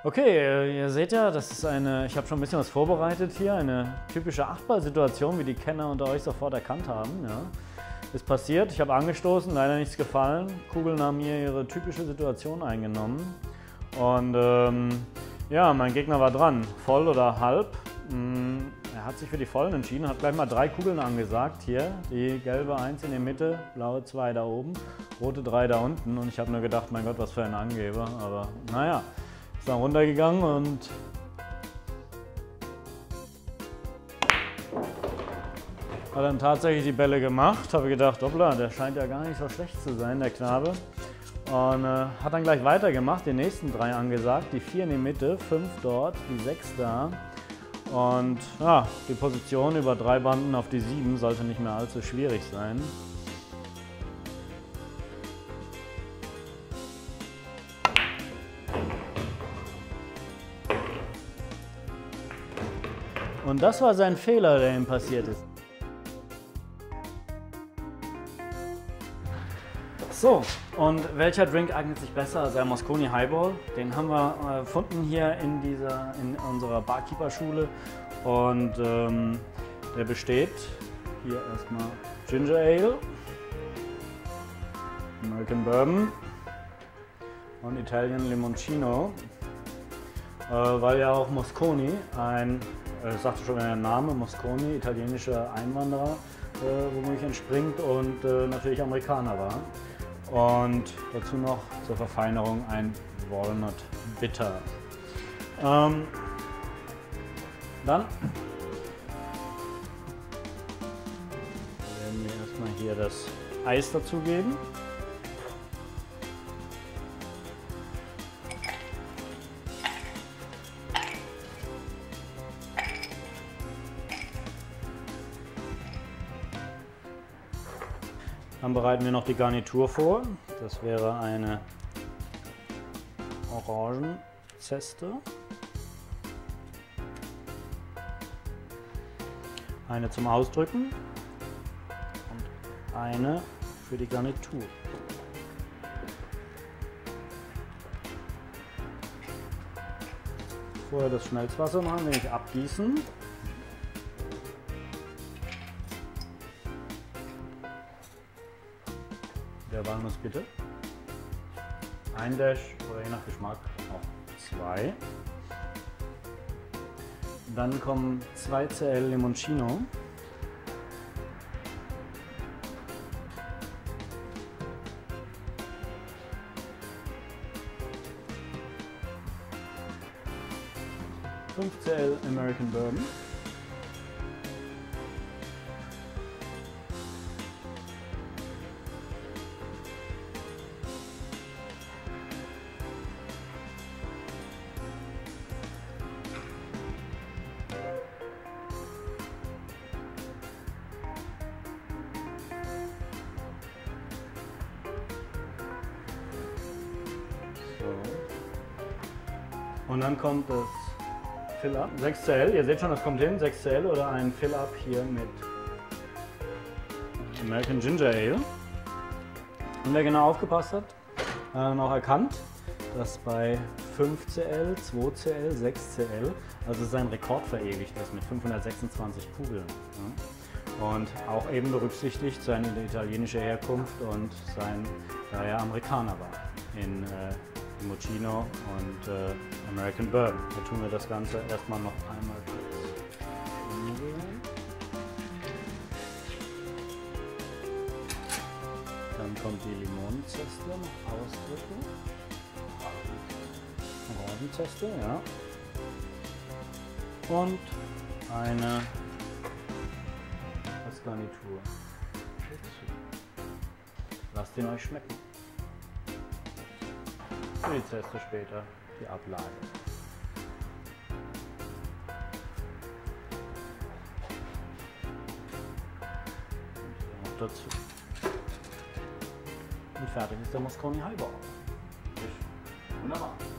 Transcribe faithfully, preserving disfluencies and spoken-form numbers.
Okay, äh, ihr seht ja, das ist eine, ich habe schon ein bisschen was vorbereitet hier, eine typische Achtball-Situation, wie die Kenner unter euch sofort erkannt haben. Ja. Ist passiert, ich habe angestoßen, leider nichts gefallen. Kugeln haben hier ihre typische Situation eingenommen. Und ähm, ja, mein Gegner war dran, voll oder halb. Mm, er hat sich für die vollen entschieden, hat gleich mal drei Kugeln angesagt. Hier, die gelbe eins in der Mitte, blaue zwei da oben, rote drei da unten. Und ich habe nur gedacht, mein Gott, was für ein Angeber. Aber naja. Ist dann runtergegangen und hat dann tatsächlich die Bälle gemacht. Habe gedacht, hoppla, der scheint ja gar nicht so schlecht zu sein, der Knabe. Und äh, hat dann gleich weitergemacht, die nächsten drei angesagt. Die vier in die Mitte, fünf dort, die sechs da. Und ja, die Position über drei Banden auf die sieben sollte nicht mehr allzu schwierig sein. Und das war sein Fehler, der ihm passiert ist. So, und welcher Drink eignet sich besser als der Mosconi Highball? Den haben wir erfunden hier in, dieser, in unserer Barkeeper-Schule. Und ähm, der besteht hier erstmal Ginger Ale, American Bourbon und Italian Limoncino. Äh, weil ja auch Mosconi ein Das sagte schon der Name, Mosconi, italienischer Einwanderer, äh, womöglich entspringt und äh, natürlich Amerikaner war. Und dazu noch zur Verfeinerung ein Walnut Bitter. Ähm, dann werden wir erstmal hier das Eis dazugeben. Dann bereiten wir noch die Garnitur vor. Das wäre eine Orangenzeste, eine zum Ausdrücken und eine für die Garnitur. Vorher das Schmelzwasser noch ein wenig abgießen. Der Walnuss bitte. Ein Dash oder je nach Geschmack auch zwei. Dann kommen zwei Cl Limoncino. fünf Cl American Bourbon. Und dann kommt das Fill-Up, sechs Cl, ihr seht schon, das kommt hin, sechs Cl oder ein Fill-Up hier mit American Ginger Ale. Und wer genau aufgepasst hat, hat noch erkannt, dass bei fünf Cl, zwei Cl, sechs Cl, also sein Rekord verewigt ist mit fünfhundertsechsundzwanzig Kugeln. Und auch eben berücksichtigt seine italienische Herkunft und sein, da er Amerikaner war in äh, Limoncino und äh, American Bourbon. Da tun wir das Ganze erstmal noch einmal kurz umrühren. Dann kommt die Limonenzeste noch ausdrücken. Orangenzeste, ja. Und eine als Garnitur. Lasst ihn euch schmecken. Für die Zeste später die Ablage. Und noch dazu. Und fertig ist der Mosconi Highball. Wunderbar.